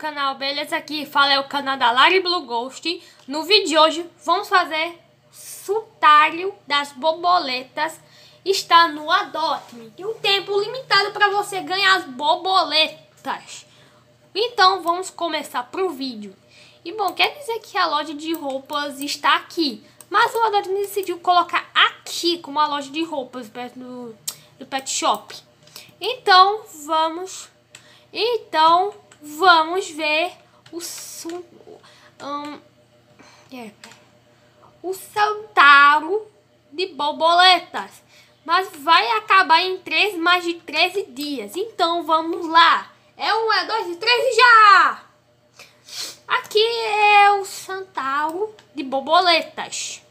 canal, beleza? Aqui fala é o canal da Lari Blue Ghost. No vídeo de hoje vamos fazer sultário das borboletas. Está no Adopt-me. Tem um tempo limitado para você ganhar as borboletas. Então vamos começar pro vídeo. E bom, quer dizer que a loja de roupas está aqui, mas o Adopt-me decidiu colocar aqui como a loja de roupas perto do Pet Shop. Então vamos ver o sultário de borboletas. Mas vai acabar em mais de 13 dias. Então vamos lá. É 1, é 2 e 3 e já! Aqui é o sultário de borboletas.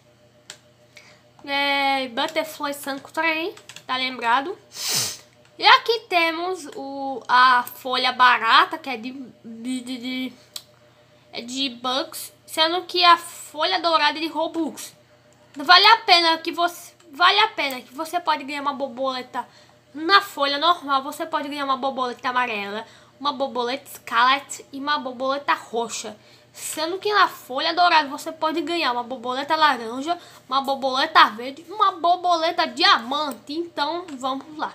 Butterfly Sanctuary, tá lembrado? E aqui temos a folha barata, que é de bucks, sendo que a folha dourada é de Robux. Vale a pena que você pode ganhar uma borboleta na folha normal. Você pode ganhar uma borboleta amarela, uma borboleta scarlet e uma borboleta roxa. Sendo que na folha dourada você pode ganhar uma borboleta laranja, uma borboleta verde e uma borboleta diamante. Então vamos lá.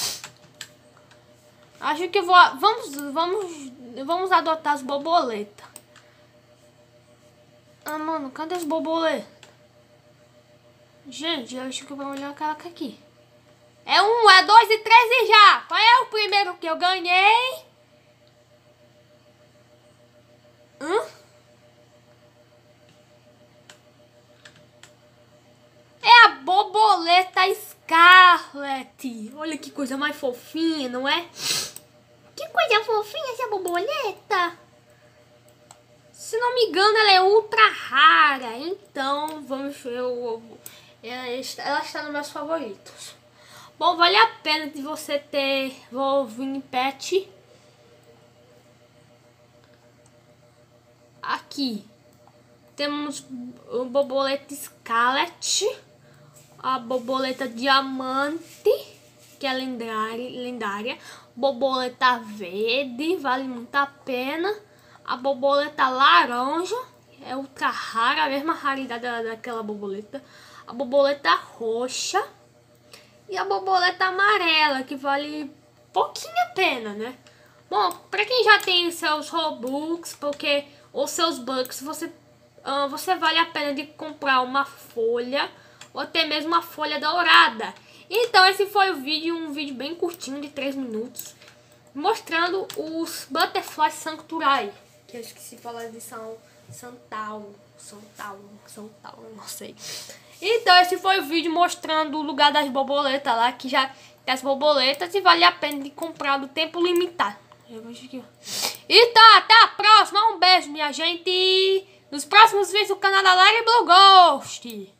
Acho que vamos adotar as borboletas. Ah, mano, cadê as borboletas? Gente, eu acho que eu vou olhar aquela aqui. É 1, é 2 e 3 e já! Qual é o primeiro que eu ganhei? É a borboleta Scarlet. Olha que coisa mais fofinha, não é? Que coisa fofinha essa borboleta. Se não me engano, ela é ultra rara. Então, vamos ver. Ela está nos meus favoritos. Bom, vale a pena de você ter Wolverine Pet. Aqui temos o borboleta Scarlet, a borboleta Diamante, que é lendária, borboleta Verde, vale muito a pena, a borboleta Laranja, é ultra rara, a mesma raridade daquela borboleta, a borboleta Roxa e a borboleta Amarela, que vale pouquinho a pena, né? Bom, para quem já tem seus Robux, ou seus bucks, você vale a pena de comprar uma folha ou até mesmo uma folha dourada. Então esse foi o vídeo, um vídeo bem curtinho de 3 minutos, mostrando os Butterfly Sanctuary, que eu esqueci de falar de Santal, não sei. Então esse foi o vídeo mostrando o lugar das borboletas lá, que já tem as borboletas e vale a pena de comprar do tempo limitado. Então até a próxima, um beijo minha gente, nos próximos vídeos do canal da Lari Blue Ghost.